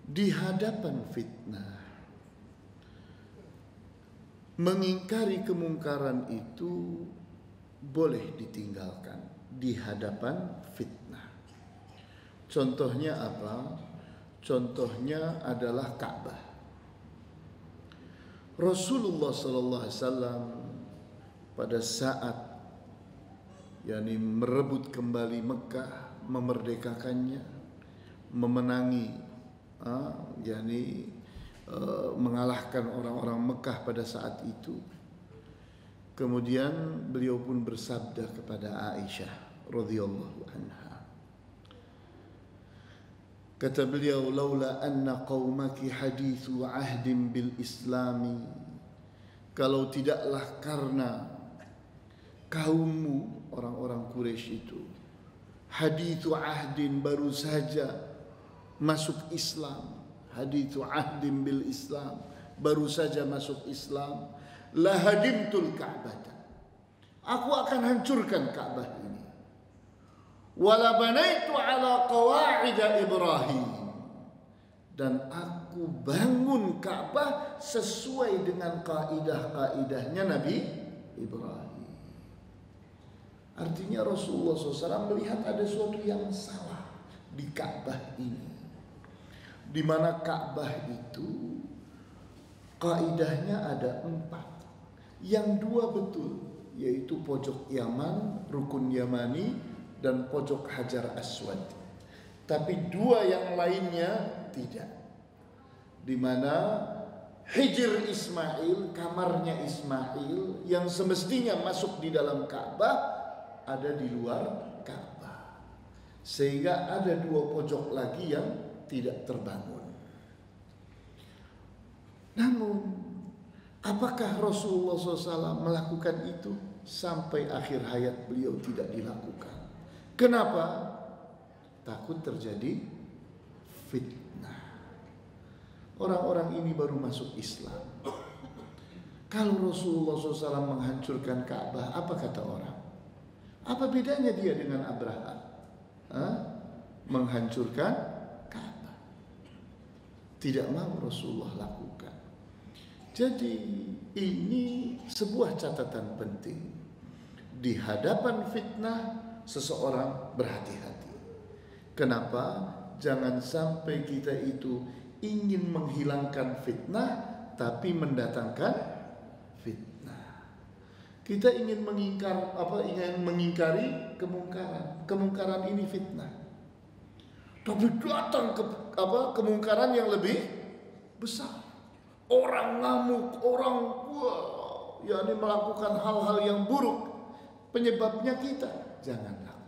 di hadapan fitnah. Mengingkari kemungkaran itu boleh ditinggalkan di hadapan fitnah. Contohnya apa? Contohnya adalah Ka'bah. Rasulullah sallallahu alaihi wasallam pada saat merebut kembali Mekah, memerdekakannya, memenangi mengalahkan orang-orang Mekah pada saat itu. Kemudian beliau pun bersabda kepada Aisyah radhiyallahu anha. Kata beliau, "Laula anna qaumaki hadithu ahdin bil islami." Kalau tidaklah karena kaummu orang-orang Quraisy itu hadithu ahdin, baru saja masuk Islam. Hadithu ahdin bil Islam, baru saja masuk Islam. La hadimtul Ka'bah, aku akan hancurkan Ka'bah ini. Wala banaitu ala qawa'id Ibrahim, dan aku bangun Ka'bah sesuai dengan kaidah-kaidahnya Nabi Ibrahim. Artinya Rasulullah SAW melihat ada sesuatu yang salah di Ka'bah ini, di mana Ka'bah itu kaidahnya ada 4. Yang 2 betul, yaitu pojok Yaman, rukun Yamani, dan pojok Hajar Aswad. Tapi 2 yang lainnya tidak. Di mana Hijr Ismail, kamarnya Ismail yang semestinya masuk di dalam Ka'bah, ada di luar Ka'bah. Sehingga ada 2 pojok lagi yang tidak terbangun. Namun apakah Rasulullah SAW melakukan itu? Sampai akhir hayat beliau tidak dilakukan. Kenapa? Takut terjadi fitnah. Orang-orang ini baru masuk Islam. Kalau Rasulullah SAW menghancurkan Ka'bah, apa kata orang? Apa bedanya dia dengan Abraha? Menghancurkan Ka'bah. Tidak mau Rasulullah lakukan. Jadi ini sebuah catatan penting. Di hadapan fitnah seseorang berhati-hati. Kenapa? Jangan sampai kita itu ingin menghilangkan fitnah tapi mendatangkan fitnah. Kita ingin mengingkari kemungkaran. Kemungkaran ini fitnah. Tapi datang kemungkaran yang lebih besar. Orang ngamuk, orang melakukan hal-hal yang buruk. Penyebabnya kita. Jangan lakukan.